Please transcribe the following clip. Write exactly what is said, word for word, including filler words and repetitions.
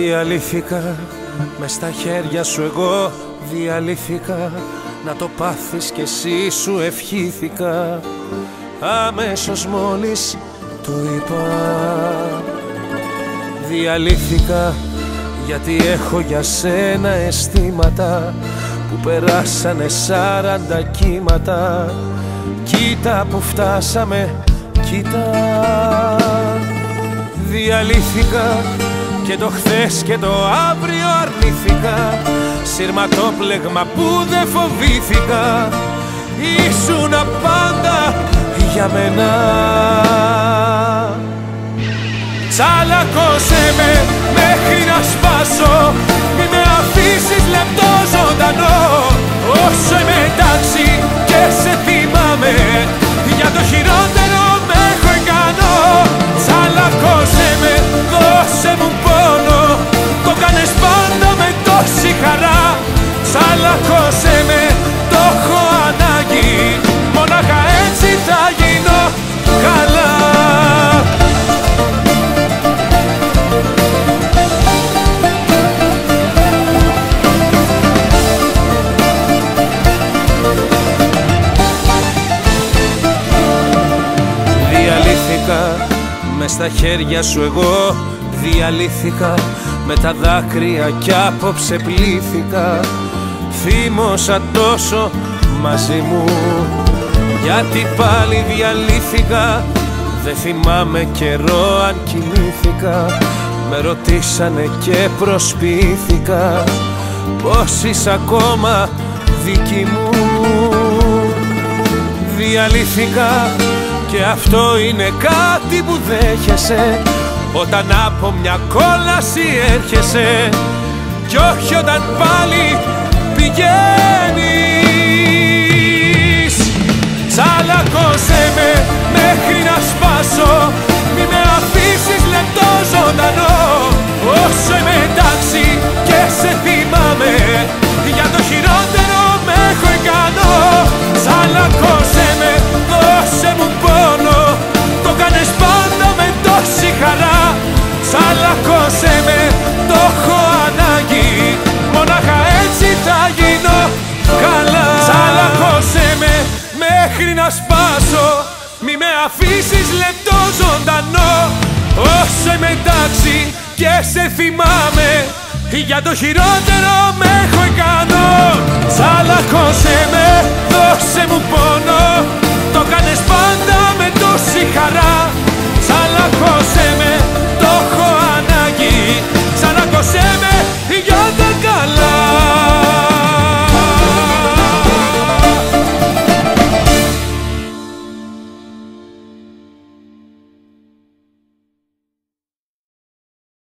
Διαλύθηκα, μες στα χέρια σου εγώ διαλύθηκα. Να το πάθεις κι εσύ σου ευχήθηκα. Αμέσως μόλις το είπα. Διαλύθηκα γιατί έχω για σένα αισθήματα που περάσανε σαράντα κύματα. Κοίτα που φτάσαμε, κοίτα. Διαλύθηκα και το χθες και το αύριο αρνήθηκα. Σειρματόπλεγμα που δεν φοβήθηκα. Ήσουνα πάντα για μένα. Τσάλακωσέ με μέχρι να σπάσω. Μη με αφήσεις λεπτό ζωντανό. Όσο είμαι εντάξει και σε θυμάμαι, για το χειρότερο με έχω ικανό. Τσάλακωσέ με, δώσε μου πόνο. Το κάνες πάντα με τόση χαρά. Τσάλακωσέ με, το έχω ανάγκη. Μονάχα έτσι θα γίνω καλά. Διαλύθηκα μες στα χέρια σου εγώ διαλύθηκα. Με τα δάκρυα κι απόψε πλήθηκα. Θύμωσα τόσο μαζί μου γιατί πάλι διαλύθηκα. Δεν θυμάμαι καιρό αν κοιμήθηκα. Με ρωτήσανε και προσποιήθηκα πως είσαι ακόμα δική μου. Διαλύθηκα και αυτό είναι κάτι που δέχεσαι όταν από μια κόλαση έρχεσαι κι όχι όταν πάλι πηγαίνεις. Τσάλακωσέ με μέχρι να σπάσω. Μη με αφήσεις λεπτό ζωντανό. Όσο είμαι εντάξει και σε θυμάμαι, για το χειρότερο με έχω ικανό. Τσάλακωσέ με, δώσε μου πόνο. Το κάνες πάντα με τόση χαρά. Τσάλακωσέ με, το έχω ανάγκη. Μονάχα έτσι θα γίνω καλά. Τσάλακωσέ με μέχρι να σπάσω. Μη με αφήσεις λεπτό ζωντανό. Όσο είμαι εντάξει και σε θυμάμαι, για το χειρότερο με έχω ικανό. Τσάλακωσέ με, δώσε μου πόνο.